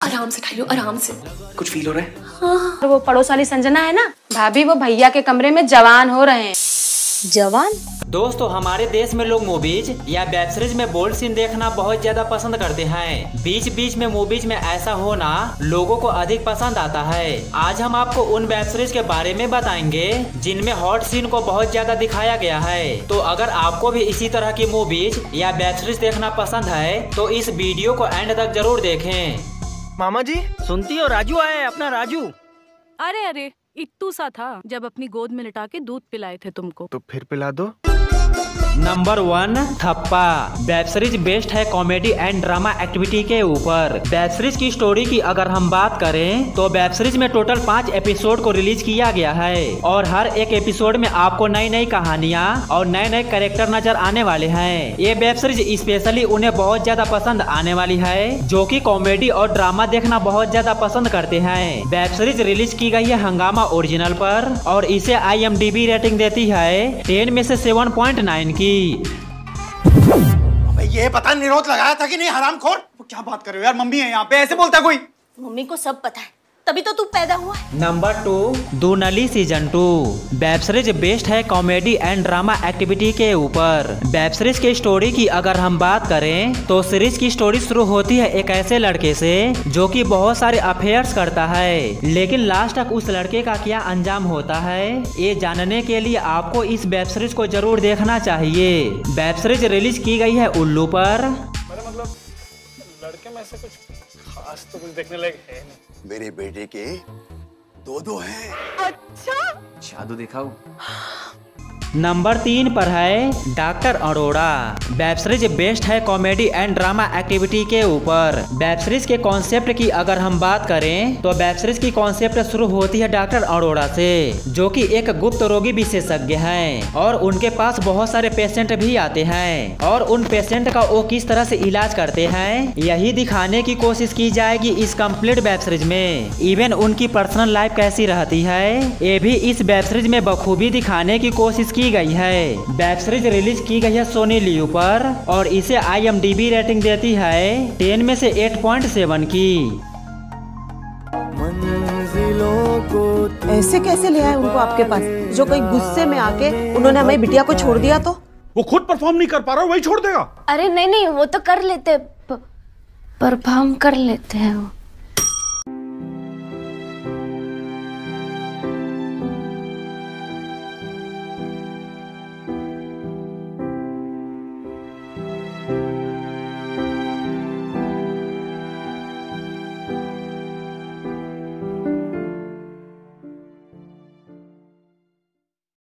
आराम से खाइयो, आराम से। कुछ फील हो रहा है? हाँ। वो पड़ोस वाली संजना है ना भाभी, वो भैया के कमरे में जवान हो रहे हैं। जवान? दोस्तों, हमारे देश में लोग मूवीज या वेब सीरीज में बोल्ड सीन देखना बहुत ज्यादा पसंद करते हैं। बीच बीच में मूवीज में ऐसा होना लोगों को अधिक पसंद आता है। आज हम आपको उन वेब सीरीज के बारे में बताएंगे जिनमें हॉट सीन को बहुत ज्यादा दिखाया गया है। तो अगर आपको भी इसी तरह की मूवीज या वेब सीरीज देखना पसंद है तो इस वीडियो को एंड तक जरूर देखें। मामा जी सुनती हो, राजू आया है, अपना राजू। अरे अरे, इत्तू सा था जब अपनी गोद में लिटा के दूध पिलाए थे तुमको। तो फिर पिला दो। Number 1, Thappa. Web series based है कॉमेडी एंड ड्रामा एक्टिविटी के ऊपर। वेब सीरीज की स्टोरी की अगर हम बात करें तो वेब सीरीज में टोटल 5 एपिसोड को रिलीज किया गया है और हर एक एपिसोड में आपको नई नई कहानियां और नए नए कैरेक्टर नजर आने वाले हैं। ये वेब सीरीज स्पेशली उन्हें बहुत ज्यादा पसंद आने वाली है जो कि कॉमेडी और ड्रामा देखना बहुत ज्यादा पसंद करते हैं। वेब सीरीज रिलीज की गई है हंगामा ओरिजिनल पर और इसे IMDb रेटिंग देती है 10 में से 7.9 की। अबे ये पता निरोध लगाया था कि नहीं हरामखोर? वो क्या बात कर रहे हो यार, मम्मी है यहाँ पे, ऐसे बोलता कोई? मम्मी को सब पता है, तभी तो तू पैदा हुआ है। Number 2, Dunali season 2। Web series based है कॉमेडी एंड ड्रामा एक्टिविटी के ऊपर। वेब सीरीज की स्टोरी की अगर हम बात करें तो सीरीज की स्टोरी शुरू होती है एक ऐसे लड़के से जो कि बहुत सारे अफेयर्स करता है, लेकिन लास्ट तक उस लड़के का क्या अंजाम होता है ये जानने के लिए आपको इस वेब सीरीज को जरूर देखना चाहिए। वेब सीरीज रिलीज की गई है उल्लू पर। मतलब लड़के में से कुछ खास तो कुछ देखने लायक है नहीं। मेरे बेटे के 2 हैं। अच्छा, जादू दिखाओ। नंबर 3 पर है doctor Arora. Web series based है कॉमेडी एंड ड्रामा एक्टिविटी के ऊपर। वेब सीरीज के कॉन्सेप्ट की अगर हम बात करें तो वेब सीरीज की कॉन्सेप्ट शुरू होती है डॉक्टर अरोड़ा से जो कि एक गुप्त रोगी विशेषज्ञ हैं और उनके पास बहुत सारे पेशेंट भी आते हैं और उन पेशेंट का वो किस तरह से इलाज करते हैं यही दिखाने की कोशिश की जाएगी इस कंप्लीट वेब सीरीज में। इवन उनकी पर्सनल लाइफ कैसी रहती है ये भी इस वेब सीरीज में बखूबी दिखाने की कोशिश की गई है। वेब सीरीज रिलीज की गई है सोनी लिव पर और इसे IMDb रेटिंग देती है 10 में से 8.7 की। ऐसे कैसे ले आए उनको आपके पास जो कोई गुस्से में आके उन्होंने हमारी बिटिया को छोड़ दिया? तो वो खुद परफॉर्म नहीं कर पा रहा, वही छोड़ देगा। अरे नहीं नहीं, वो तो कर लेते, परफॉर्म कर लेते हैं वो।